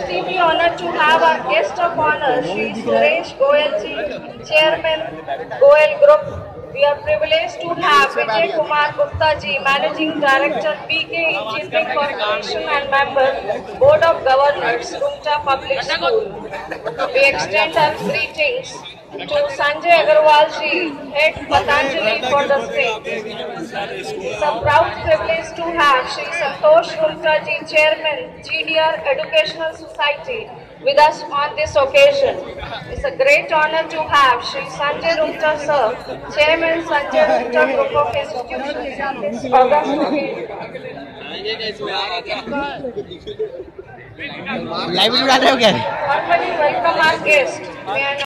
extremely honored to have our guest of honor, Shri Suresh Goyalji, Chairman, Goyal Group. We are privileged to have Vijay Kumar Gupta ji, Managing Director, BK Engineering Corporation and Member, Board of Governors, Rumta Public School. We extend our greetings to Sanjay Agarwal ji, Head Patanjali for the state. It's a proud privilege to have Shri Santosh Rumta ji, Chairman, GDR Educational Society, with us on this occasion. It's a great honor to have Shri Sanjay Rumta sir, Chairman Sanjay Rumta Group of Institutions on this august occasion. Live उड़ा रहे हो क्या? Formally welcome our guest. May I